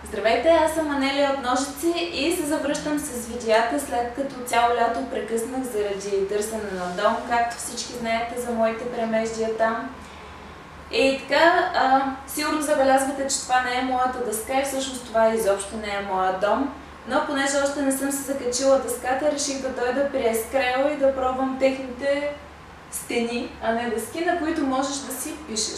Здравейте, аз съм Анелия от Ножици и се завръщам с видеята, след като цяло лято прекъснах заради търсене на дом, както всички знаете за моите премеждия там. И така, сигурно забелязвате, че това не е моята дъска и всъщност това изобщо не е моя дом. Но понеже още не съм се закачила дъската, реших да дойда при Ескрео и да пробвам техните стени, а не дъски, на които можеш да си пишеш.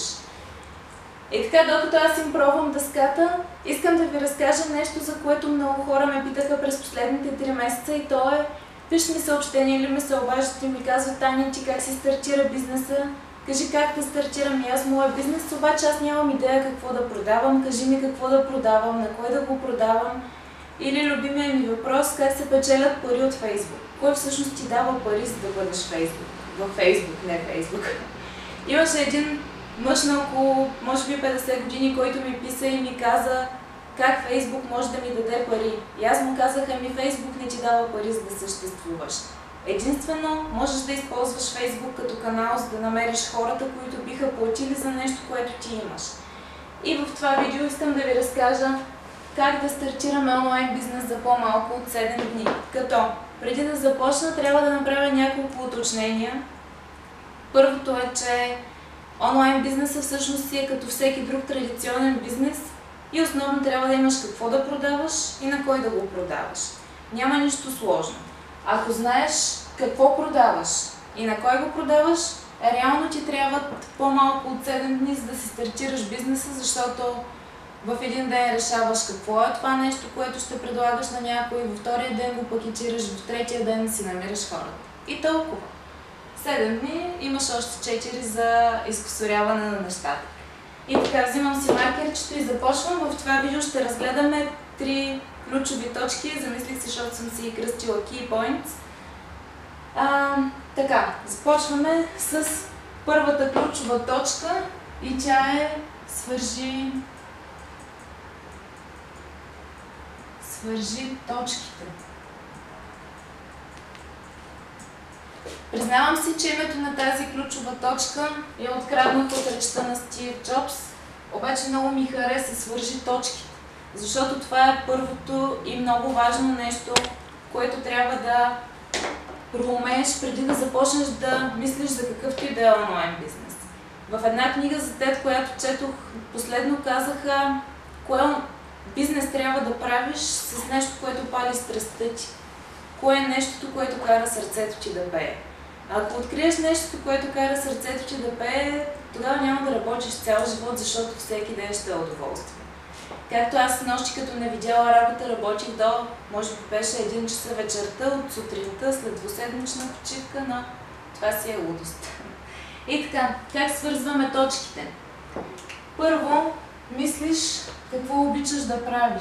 И така, докато аз им пробвам дъската, искам да ви разкажа нещо, за което много хора ме питаха през последните 3 месеца, и то е: пишат ми съобщения или ми се обаждат и ми казват: Таня, ти как си стартира бизнеса? Кажи как да стартирам и аз моя бизнес, обаче аз нямам идея какво да продавам, кажи ми какво да продавам, на кой да го продавам. Или любимия ми въпрос: как се печелят пари от Фейсбук? Кой всъщност ти дава пари, за да бъдеш Фейсбук? В Фейсбук, не Фейсбук. Имаше един мъж на около, може би 50 години, който ми писа и ми каза как Фейсбук може да ми даде пари. И аз му казах: ами Фейсбук не ти дава пари, за да съществуваш. Единствено можеш да използваш Фейсбук като канал, за да намериш хората, които биха платили за нещо, което ти имаш. И в това видео искам да ви разкажа как да стартираме онлайн бизнес за по-малко от 7 дни. Като преди да започна, трябва да направя няколко уточнения. Първото е, че онлайн бизнесът всъщност си е като всеки друг традиционен бизнес и основно трябва да имаш какво да продаваш и на кой да го продаваш. Няма нищо сложно. Ако знаеш какво продаваш и на кой го продаваш, реално ти трябват по-малко от 7 дни, за да си стартираш бизнеса, защото в един ден решаваш какво е това нещо, което ще предлагаш на някой, във втория ден го пакетираш, в третия ден си намираш хората. И толкова. 7 дни, имаш още 4 за изкусоряване на нещата. И така, взимам си маркерчето и започвам. В това видео ще разгледаме 3 ключови точки. Замислих се, защото съм си кръстила Key Points. Така, започваме с първата ключова точка и тя е свържи точките. Признавам си, че името на тази ключова точка е откраднато от речта на Стив Джобс, обаче много ми хареса свържи точките, защото това е първото и много важно нещо, което трябва да проумееш преди да започнеш да мислиш за какъвто и да е онлайн бизнес. В една книга за TED, която четох последно, казаха кое бизнес трябва да правиш с нещо, което пали страстта ти. Кое е нещото, което кара сърцето ти да пее? Ако откриеш нещото, което кара сърцето ти да пее, тогава няма да работиш цял живот, защото всеки ден ще е удоволствие. Както аз нощи, като не видяла работа, работих до, може би беше 1 часа вечерта от сутринта, след 2-седмична почивка, но това си е лудост. И така, как свързваме точките? Първо, мислиш какво обичаш да правиш.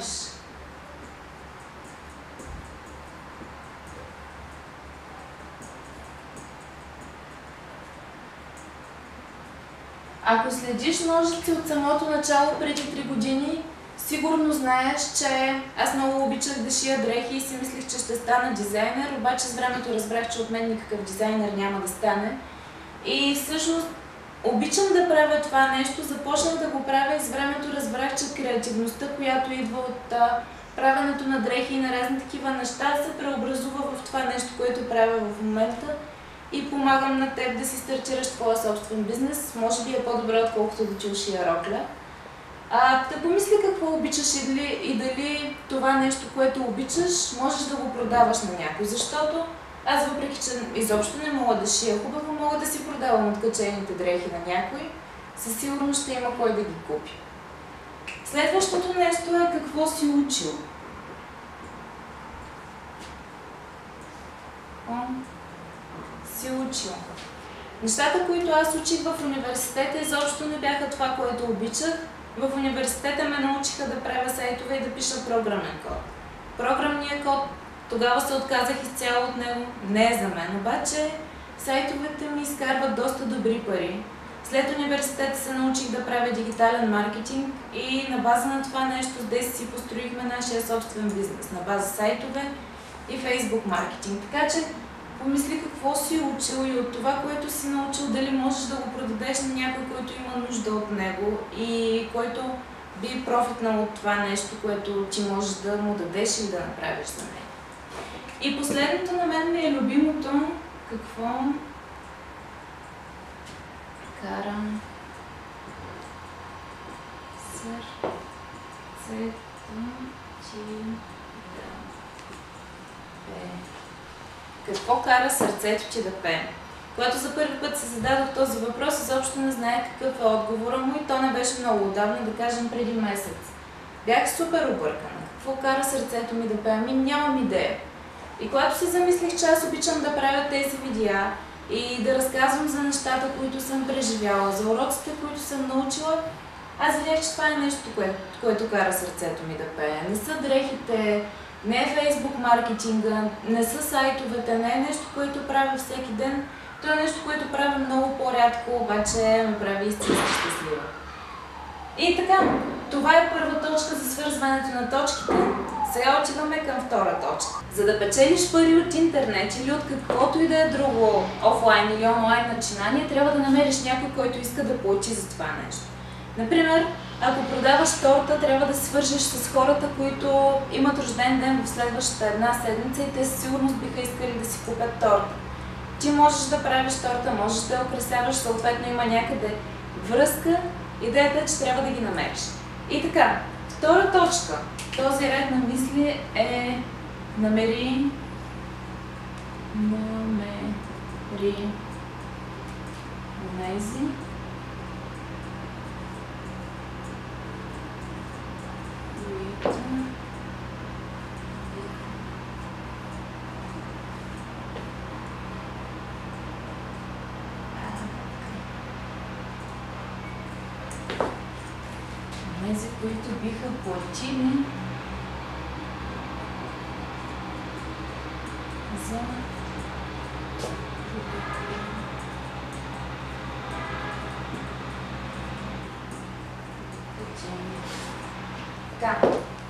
Ако следиш Ножици от самото начало преди 3 години, сигурно знаеш, че аз много обичах да шия дрехи и си мислих, че ще стана дизайнер, обаче с времето разбрах, че от мен никакъв дизайнер няма да стане. И всъщност обичам да правя това нещо, започнах да го правя и с времето разбрах, че креативността, която идва от правенето на дрехи и на разни такива неща, се преобразува в това нещо, което правя в момента. И помагам на теб да си стартираш твоя собствен бизнес. Може би е по-добре, отколкото да ти ушия рокля. Да помисли какво обичаш и дали това нещо, което обичаш, можеш да го продаваш на някой. Защото аз, въпреки че изобщо не мога да шия хубаво, мога да си продавам откачените дрехи на някой. Със сигурност ще има кой да ги купи. Следващото нещо е какво си учил. Нещата, които аз учих в университета, изобщо не бяха това, което обичах. В университета ме научиха да правя сайтове и да пиша програмен код. Програмният код, тогава се отказах изцяло от него, не е за мен, обаче сайтовете ми изкарват доста добри пари. След университета се научих да правя дигитален маркетинг и на база на това нещо с 10 си построихме нашия собствен бизнес, на база сайтове и Фейсбук маркетинг. Така че помисли какво си учил и от това, което си научил, дали можеш да го продадеш на някой, който има нужда от него и който би профитнал от това нещо, което ти можеш да му дадеш или да направиш за него. И последното на мен ми е любимото, какво кара сърцето ти да пее. Какво кара сърцето ти да пее? Когато за първи път се зададох този въпрос, изобщо не знаех какъв е отговора му и то не беше много отдавна, да кажем преди месец. Бях супер объркана. Какво кара сърцето ми да пее? Ами нямам идея. И когато се замислих, че аз обичам да правя тези видеа и да разказвам за нещата, които съм преживяла, за уроците, които съм научила, аз видях, че това е нещо, което кара сърцето ми да пее. Не са дрехите, не е фейсбук маркетинга, не са сайтовете, не е нещо, което правя всеки ден. Това е нещо, което правя много по-рядко, обаче ме прави истински щастлива. И така, това е първа точка за свързването на точките. Сега отиваме към втора точка. За да печелиш пари от интернет или от каквото и да е друго офлайн или онлайн начинание, трябва да намериш някой, който иска да плати за това нещо. Например, ако продаваш торта, трябва да се свържеш с хората, които имат рожден ден в следващата една седмица и те със сигурност биха искали да си купят торта. Ти можеш да правиш торта, можеш да я украсяваш, съответно има някъде връзка. Идеята е, че трябва да ги намериш. И така, втора точка, този ред на мисли е намери онези, които тези, които биха платили за така.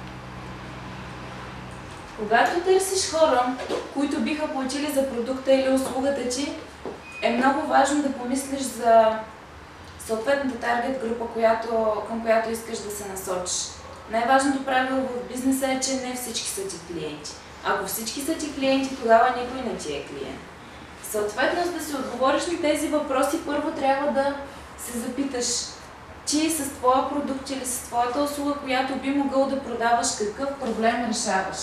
Когато търсиш хора, които биха платили за продукта или услугата ти, е много важно да помислиш за съответната таргет група, към която искаш да се насочиш. Най-важното правило в бизнеса е, че не всички са ти клиенти. Ако всички са ти клиенти, тогава никой не ти е клиент. Съответно, за да си отговориш на тези въпроси, първо трябва да се запиташ ти с твоя продукт или с твоята услуга, която би могъл да продаваш, какъв проблем решаваш.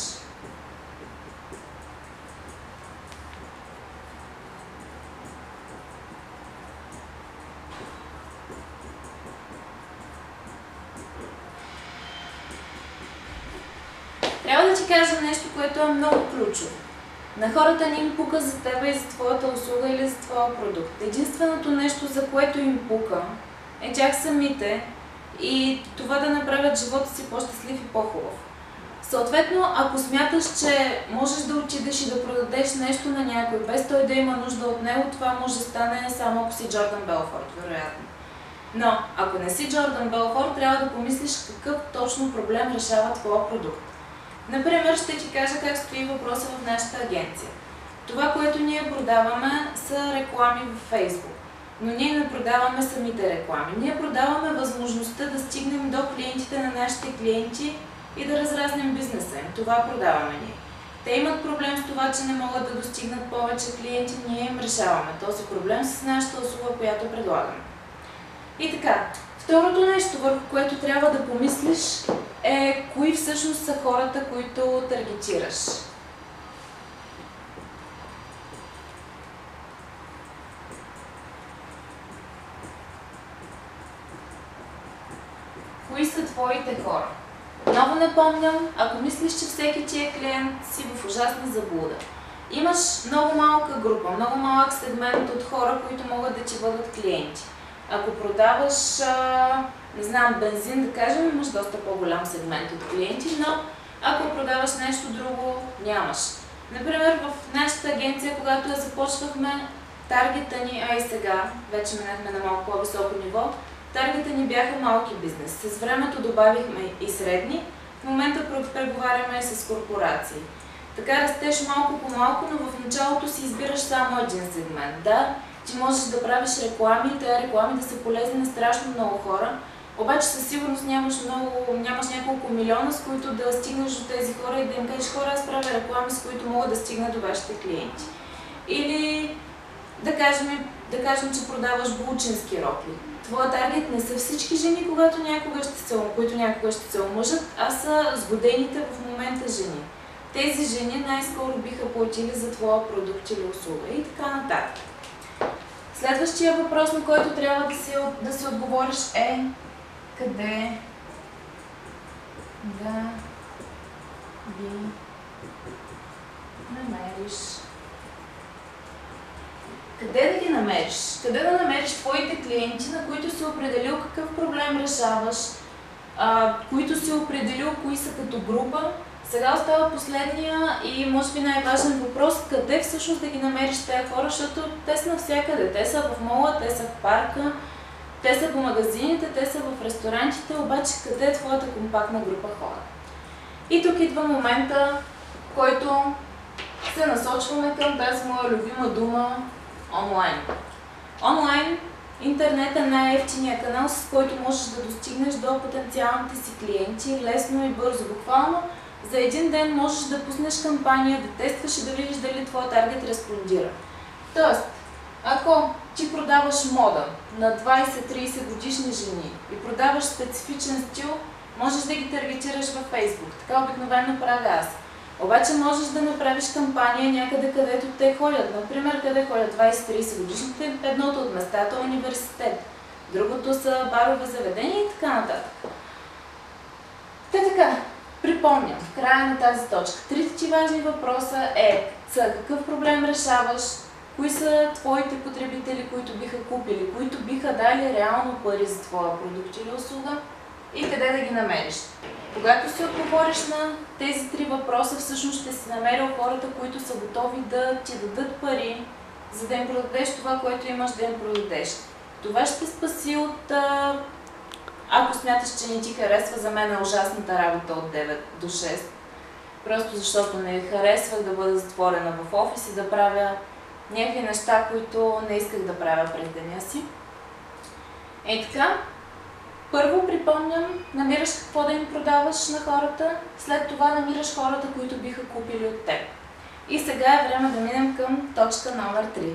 Трябва да ти кажа нещо, което е много ключово. На хората не им пука за теб и за твоята услуга или за твоя продукт. Единственото нещо, за което им пука, е тях самите и това да направят живота си по-щастлив и по-хубав. Съответно, ако смяташ, че можеш да отидеш и да продадеш нещо на някой, без той да има нужда от него, това може да стане само ако си Джордан Белфорд, вероятно. Но, ако не си Джордан Белфорд, трябва да помислиш какъв точно проблем решава твоя продукт. Например, ще ти кажа как стои въпроса в нашата агенция. Това, което ние продаваме, са реклами в Facebook. Но ние не продаваме самите реклами. Ние продаваме възможността да стигнем до клиентите на нашите клиенти и да разраснем бизнеса им. Това продаваме ние. Те имат проблем с това, че не могат да достигнат повече клиенти, ние им решаваме този проблем с нашата услуга, която предлагаме. И така, второто нещо, върху което трябва да помислиш, е кои всъщност са хората, които таргетираш. Кои са твоите хора? Много напомням, ако мислиш, че всеки ти е клиент, си в ужасна заблуда. Имаш много малка група, много малък сегмент от хора, които могат да ти бъдат клиенти. Ако продаваш, не знам, бензин, да кажем, имаш доста по-голям сегмент от клиенти, но ако продаваш нещо друго, нямаш. Например, в нашата агенция, когато я започвахме, таргета ни, а и сега, вече минахме на малко по-високо ниво, таргета ни бяха малки бизнес. С времето добавихме и средни, в момента преговаряме с корпорации. Така растеш малко по малко, но в началото си избираш само един сегмент. Да, ти можеш да правиш реклами и тези реклами да са полезни на страшно много хора, Обаче със сигурност нямаш няколко милиона, с които да стигнеш до тези хора и да им кажеш: хора, аз правя реклами, с които могат да стигнат до вашите клиенти. Или да кажем, че продаваш булчински рокли. Твоя таргет не са всички жени, които някога ще се омъжат, а са сгодените в момента жени. Тези жени най-скоро биха платили за твоя продукт или услуга и така нататък. Следващия въпрос, на който трябва да си отговориш, е: къде да ги намериш? Къде да ги намериш? Къде да намериш твоите клиенти, на които си определил какъв проблем решаваш, които си определил кои са като група? Сега остава последния и може би най-важен въпрос: къде всъщност да ги намериш тези хора, защото те са навсякъде. Те са в мола, те са в парка, те са по магазините, те са в ресторантите, обаче къде е твоята компактна група хора? И тук идва момента, в който се насочваме към тази моя любима дума – онлайн. Онлайн, интернет е най-евтиният канал, с който можеш да достигнеш до потенциалните си клиенти лесно и бързо. Буквално за един ден можеш да пуснеш кампания, да тестваш и да видиш дали твой таргет респондира. Тоест, ако ти продаваш мода на 20-30 годишни жени и продаваш специфичен стил, можеш да ги таргетираш във Facebook. Така обикновено правя аз. Обаче можеш да направиш кампания някъде, където те ходят. Например, къде ходят 20-30 годишните, едното от местата е университет, другото са барове, заведения и така нататък. Така, припомням, в края на тази точка, трите ти важни въпроса са: какъв проблем решаваш, кои са твоите потребители, които биха купили, които биха дали реално пари за твоя продукт или услуга, и къде да ги намериш. Когато си отговориш на тези три въпроса, всъщност ще си намерил хората, които са готови да ти дадат пари, за да им продадеш това, което имаш да им продадеш. Това ще спаси от... Ако смяташ, че не ти харесва, за мен е ужасната работа от 9 до 6. Просто защото не харесвах да бъда затворена в офис и да правя някакви неща, които не исках да правя през деня си. Така. Първо, припомням, намираш какво да им продаваш на хората, след това намираш хората, които биха купили от теб. И сега е време да минем към точка номер 3.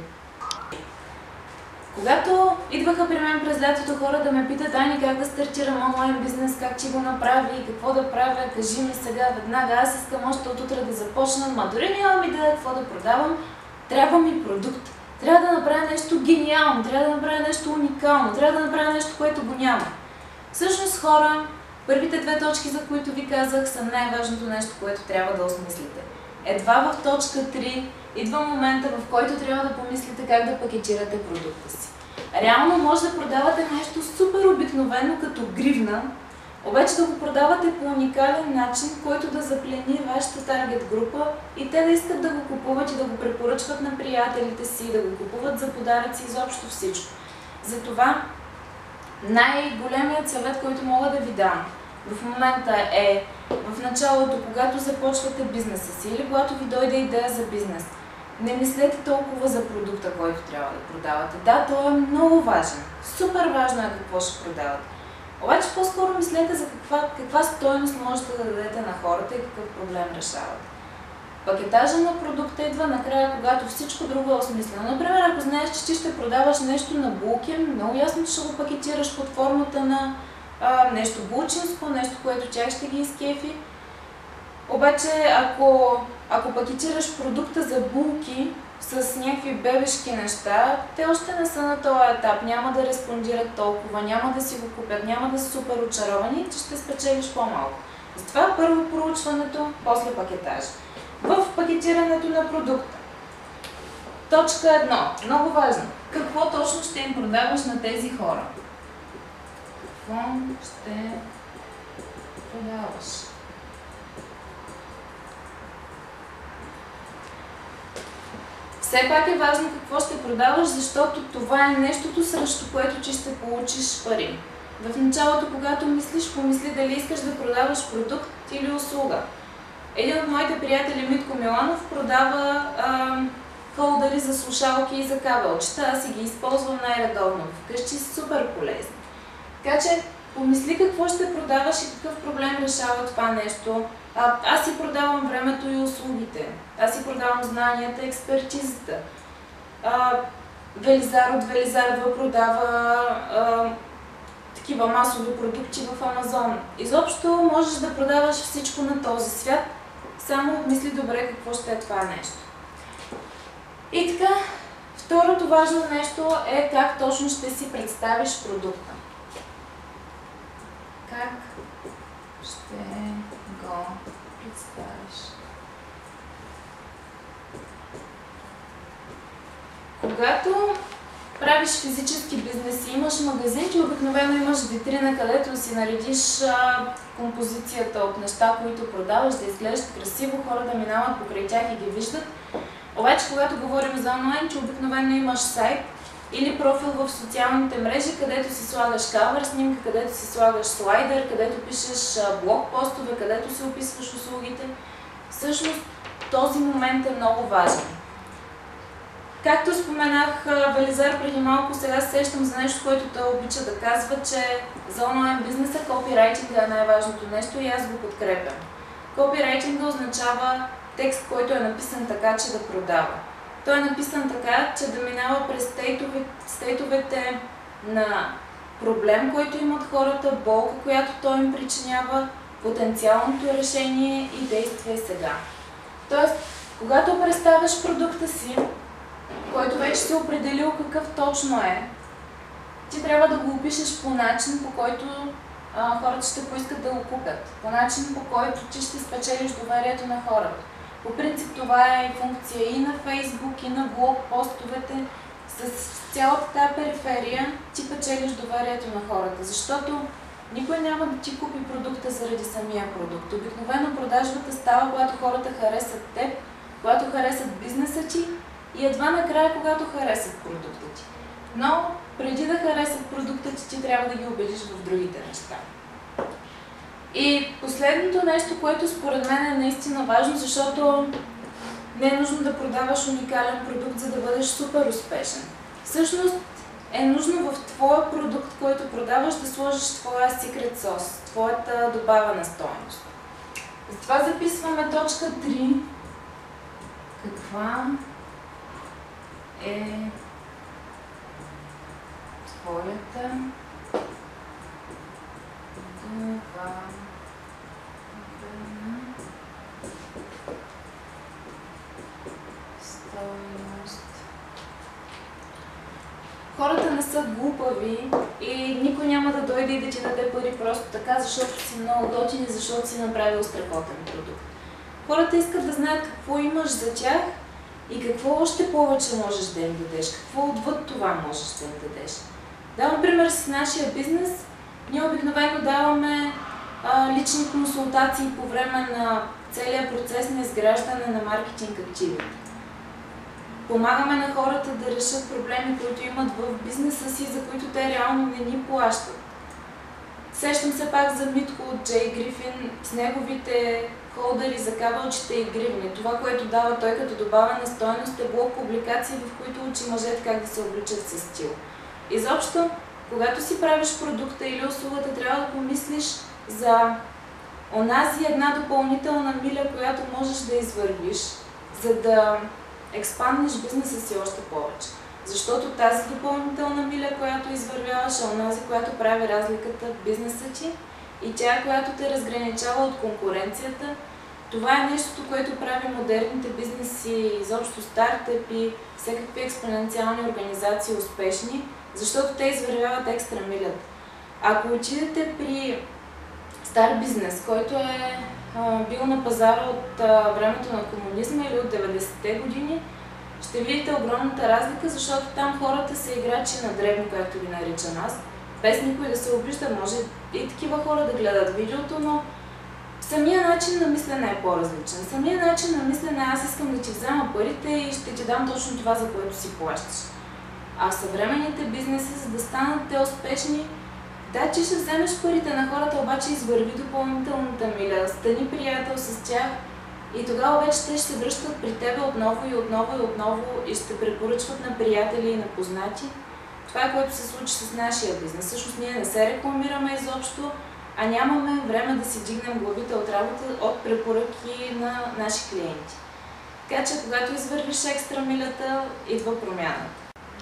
Когато идваха при мен през лятото хора да ме питат: Ани, как да стартирам онлайн бизнес, как ти го направи, какво да правя, кажи ми сега веднага, аз искам още от утре да започна, дори нямам идея какво да продавам, трябва ми продукт. Трябва да направя нещо гениално, трябва да направя нещо уникално, трябва да направя нещо, което го няма. Всъщност, хора, първите две точки, за които ви казах, са най-важното нещо, което трябва да осмислите. Едва в точка 3 идва момента, в който трябва да помислите как да пакетирате продукта си. Реално може да продавате нещо супер обикновено като гривна, обаче да го продавате по уникален начин, който да заплени вашата таргет група и те да искат да го купуват и да го препоръчват на приятелите си, да го купуват за подаръци, изобщо всичко. Затова най-големият съвет, който мога да ви дам в момента е: в началото, когато започвате бизнеса си или когато ви дойде идея за бизнес, не мислете толкова за продукта, който трябва да продавате. Да, той е много важен. Супер важно е какво ще продавате. Обаче по-скоро мислете за каква стойност можете да дадете на хората и какъв проблем решавате. Пакетажа на продукта идва накрая, когато всичко друго е осмислено. Например, ако знаеш, че ти ще продаваш нещо на булки, много ясно, че ще го пакетираш под формата на нещо булчинско, нещо, което тях ще ги изкефи. Обаче, ако пакетираш продукта за булки с някакви бебешки неща, те още не са на този етап, няма да респондират толкова, няма да си го купят, няма да са супер очаровани, че ще спечелиш по-малко. Затова първо проучването, после пакетаж. В пакетирането на продукта. Точка 1. Много важно. Какво точно ще им продаваш на тези хора? Какво ще продаваш? Все пак е важно какво ще продаваш, защото това е нещото, срещу което ти ще получиш пари. В началото, когато мислиш, помисли дали искаш да продаваш продукт или услуга. Един от моите приятели, Митко Миланов, продава холдери за слушалки и за кабелчета. Аз си ги използвам най-редовно вкъщи, супер полезни. Така че помисли какво ще продаваш и какъв проблем решава това нещо. Аз си продавам времето и услугите. Аз си продавам знанията и експертизата. Велизар от Велизарова продава такива масови продукти в Амазон. Изобщо можеш да продаваш всичко на този свят, само обмисли добре какво ще е това нещо. И така, второто важно нещо е как точно ще си представиш продукта. Как ще го представиш? Когато правиш физически бизнес и имаш магазин, ти обикновено имаш витрина, където си наредиш композицията от неща, които продаваш, да изглеждат красиво, хора да минават покрай тях и ги виждат. Обаче, когато говорим за онлайн, че обикновено имаш сайт или профил в социалните мрежи, където си слагаш кавър снимка, където си слагаш слайдер, където пишеш блог постове, където си описваш услугите. Всъщност този момент е много важен. Както споменах Велизар преди малко, сега се сещам за нещо, което той обича да казва, че за онлайн бизнеса копирайтинга е най-важното нещо и аз го подкрепям. Копирайтинга означава текст, който е написан така, че да продава. Той е написан така, че да минава през стейтовете на проблем, който имат хората, болка, която той им причинява, потенциалното решение и действие сега. Тоест, когато представяш продукта си, който вече си определил какъв точно е, ти трябва да го опишеш по начин, по който хората ще поискат да го купят. По начин, по който ти ще спечелиш доверието на хората. По принцип това е функция и на Фейсбук, и на блог постовете. С цялата тази периферия ти печелиш доверието на хората, защото никой няма да ти купи продукта заради самия продукт. Обикновено продажбата става, когато хората харесат теб, когато харесат бизнеса ти и едва накрая, когато харесат продукта ти. Но преди да харесат продукта ти трябва да ги убедиш в другите неща. И последното нещо, което според мен е наистина важно, защото не е нужно да продаваш уникален продукт, за да бъдеш супер успешен. Всъщност е нужно в твоя продукт, който продаваш, да сложиш твоя secret sauce, твоята добавена стойност. Затова записваме точка 3. Каква е твоята добавена стойност? Хората не са глупави и никой няма да дойде и да ти даде пари просто така, защото си много готин и защото си направил страхотен продукт. Хората искат да знаят какво имаш за тях и какво още повече можеш да им дадеш, какво отвъд това можеш да им дадеш. Давам пример с нашия бизнес. Ние обикновено даваме лични консултации по време на целия процес на изграждане на маркетинг активите. Помагаме на хората да решат проблеми, които имат в бизнеса си, за които те реално не ни плащат. Сещам се пак за Митко от Джей Грифин с неговите холдери за кабелчета и гривни. Това, което дава той като добавена стойност, е блог публикации, в които учи мъжете как да се обличат със стил. Изобщо, когато си правиш продукта или услугата, трябва да помислиш за онази една допълнителна миля, която можеш да извървиш, за да експанднеш бизнеса си още повече. Защото тази допълнителна миля, която извървяваш, е онази, която прави разликата в бизнеса ти и тя, която те разграничава от конкуренцията. Това е нещото, което прави модерните бизнеси, изобщо стартъпи, всякакви експоненциални организации успешни, защото те извървяват екстра милята. Ако отидете при стар бизнес, който е бил на пазара от времето на комунизма или от 90-те години, ще видите огромната разлика, защото там хората са играчи на дребно, както ги наричам аз, без никой да се обижда. Може и такива хора да гледат видеото, но самия начин на мислене е по-различен. Самия начин на мислене аз искам да ти взема парите и ще ти дам точно това, за което си плащаш. А съвременните бизнеси, за да станат те успешни, да, че ще вземеш парите на хората, обаче извърви допълнителната миля, стани приятел с тях и тогава вече те ще се връщат при тебе отново и отново и отново и ще препоръчват на приятели и на познати. Това, което се случи с нашия бизнес. Всъщност ние не се рекламираме изобщо, а нямаме време да си дигнем главите от работа от препоръки на наши клиенти. Така че, когато извървиш екстра милята, идва промяната.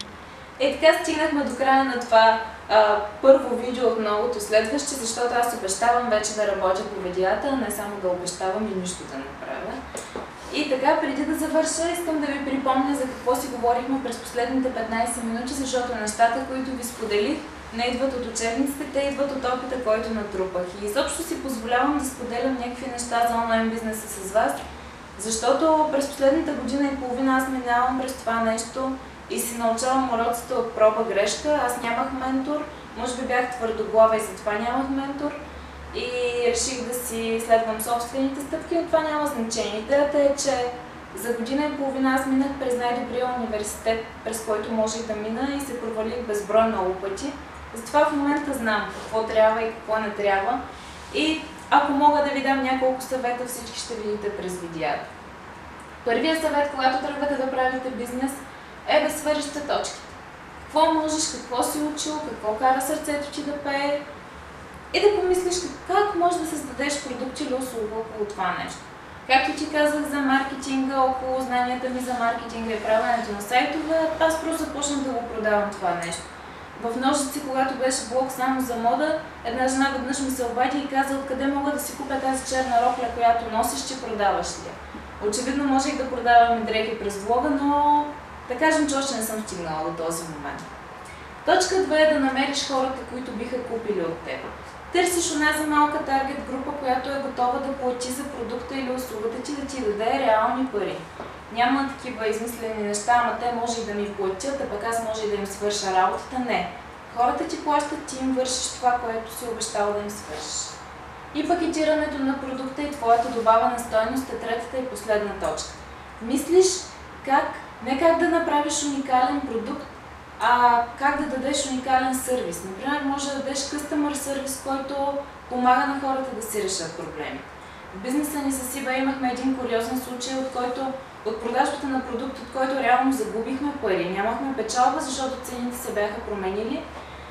И така стигнахме до края на това първо видео от многото следващи, защото аз обещавам вече да работя по видеята, а не само да обещавам и нищо да направя. И така, преди да завърша, искам да ви припомня за какво си говорихме през последните 15 минути, защото нещата, които ви споделих, не идват от учебниците, те идват от опита, който натрупах. И изобщо си позволявам да споделям някакви неща за онлайн бизнеса с вас, защото през последната година и половина аз минавам през това нещо и си научавам уроците от проба грешка. Аз нямах ментор, може би бях твърдоглава и затова нямах ментор. И реших да си следвам собствените стъпки, но това няма значение. Идеята е, че за година и половина аз минах през най-добрия университет, през който можех да мина и се провалих безброй много пъти. Затова в момента знам какво трябва и какво не трябва. И ако мога да ви дам няколко съвета, всички ще видите през видеята. Първият съвет, когато тръгвате да правите бизнес, е да свържете точките. Какво можеш, какво си учил, какво кара сърцето ти да пее и да помислиш как можеш да създадеш продукт или услуга около това нещо. Както ти казах за маркетинга, около знанията ми за маркетинга и правенето на сайтове, аз просто започнах да го продавам това нещо. В Ножици, когато беше блог само за мода, една жена веднъж ми се обади и каза откъде мога да си купя тази черна рокля, която носиш, че продаваш ли я. Очевидно можех да продавам и дрехи през блога, но да кажем, че още не съм стигнала до този момент. Точка 2 е да намериш хората, които биха купили от теб. Търсиш онази малка таргет група, която е готова да плати за продукта или услугата ти, да ти даде реални пари. Няма такива измислени неща, ама те може и да ми платят, а пък аз може и да им свърша работата. Не. Хората ти плащат, ти им вършиш това, което си обещал да им свършиш. И пакетирането на продукта и твоята добавена стойност е третата и последна точка. Мислиш не как да направиш уникален продукт, а как да дадеш уникален сервис. Например, може да дадеш customer сервис, който помага на хората да си решат проблеми. В бизнеса ни с eBay имахме един куриозен случай, от продажбата на продукт, от който реално загубихме пари. Нямахме печалба, защото цените се бяха променили.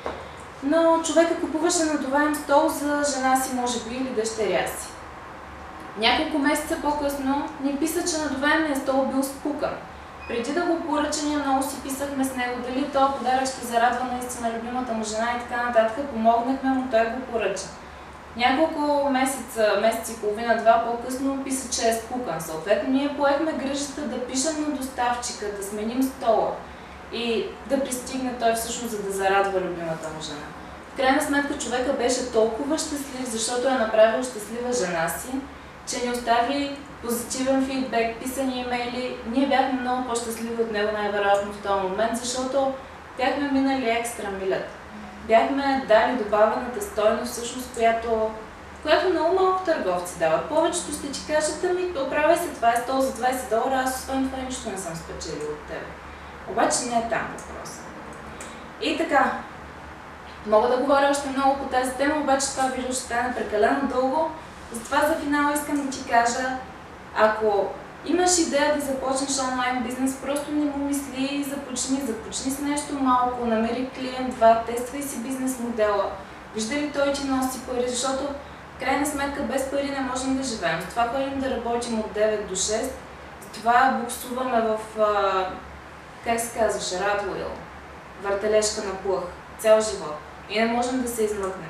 Но човека купуваше надуваем стол за жена си, може би, или дъщеря си. Няколко месеца по-късно ни писа, че надуваемният стол бил спукан. Преди да го поръча, ние много си писахме с него, дали този подарък ще зарадва наистина любимата му жена и така нататък. Помогнахме му, той го поръча. Няколко месец и половина-два по-късно писа, че е спукан. Съответно, ние поехме грижата да пишем на доставчика, да сменим стола и да пристигне той всъщност, за да зарадва любимата му жена. В крайна сметка човека беше толкова щастлив, защото е направил щастлива жена си, че ни остави позитивен фидбек, писани имейли. Ние бяхме много по-щастливи от него най-вероятно в този момент, защото бяхме минали екстра милята. Бяхме дали добавената стойност, всъщност, която много малко търговци дават. Повечето ще ти кажат, оправяй се, това е стол за $20, аз освен това нищо не съм спечелил от тебе. Обаче не е там въпроса. И така, мога да говоря още много по тази тема, обаче това видео ще стане прекалено дълго. Затова за финал искам да ти кажа, ако имаш идея да започнеш онлайн бизнес, просто не му мисли, започни с нещо малко, намери клиент, два, тествай си бизнес модела. Вижда ли той ти носи пари, защото в крайна сметка без пари не можем да живеем. С това ходим да работим от 9 до 6, с това буксуваме в, как се казваше, Radwheel, въртележка на плъх, цял живот и не можем да се измъкнем.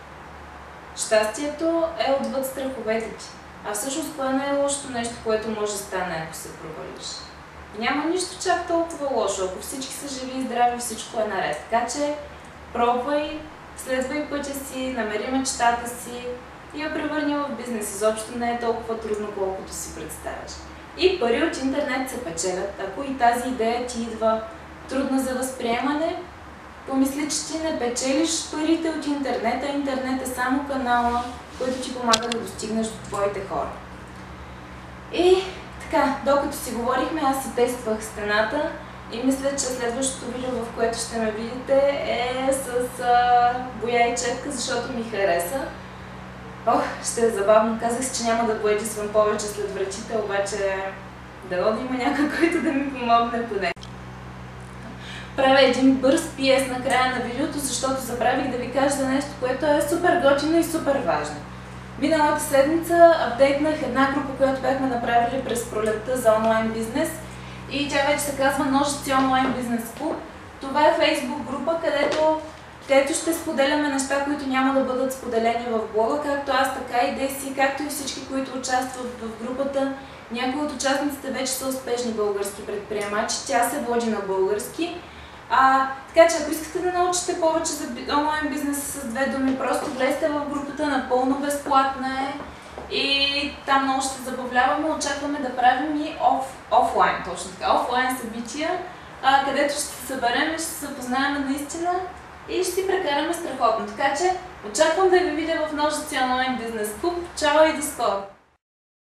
Щастието е отвъд страховете ти. А всъщност кое не е лошото нещо, което може да стане, ако се провалиш? Няма нищо чак толкова лошо. Ако всички са живи и здрави, всичко е наред. Така че пробвай, следвай пътя си, намери мечтата си и я превърни в бизнес. Изобщо не е толкова трудно, колкото си представяш. И пари от интернет се печелят. Ако и тази идея ти идва трудна за възприемане, помисли, че ти не печелиш парите от интернет, а интернет е само канала, който ти помага да достигнеш до твоите хора. И така, докато си говорихме, аз си тествах стената и мисля, че следващото видео, в което ще ме видите, е с боя и четка, защото ми хареса. Ще е забавно. Казах си, че няма да боядисвам повече след врачите, обаче дано да има някой, който да ми помогне поне. правя един бърз PS на края на видеото, защото забравих да ви кажа за нещо, което е супер готино и супер важно. Миналата седмица апдейтнах една група, която бяхме направили през пролетта за онлайн бизнес и тя вече се казва Ножици онлайн бизнес клуб. Това е Facebook група, където ще споделяме неща, които няма да бъдат споделени в блога, както аз, така и Деси, както и всички, които участват в групата. Някои от участниците вече са успешни български предприемачи, тя се води на български. Така че ако искате да научите повече за онлайн бизнеса с две думи, просто влезте в групата, напълно безплатна е и там много ще се забавляваме. Очакваме да правим и офлайн, точно така, офлайн събития, където ще се съберем и ще се запознаем наистина и ще си прекараме страхотно. Така че очаквам да ви видя в Ножици онлайн бизнес клуб. Чао и до скоро!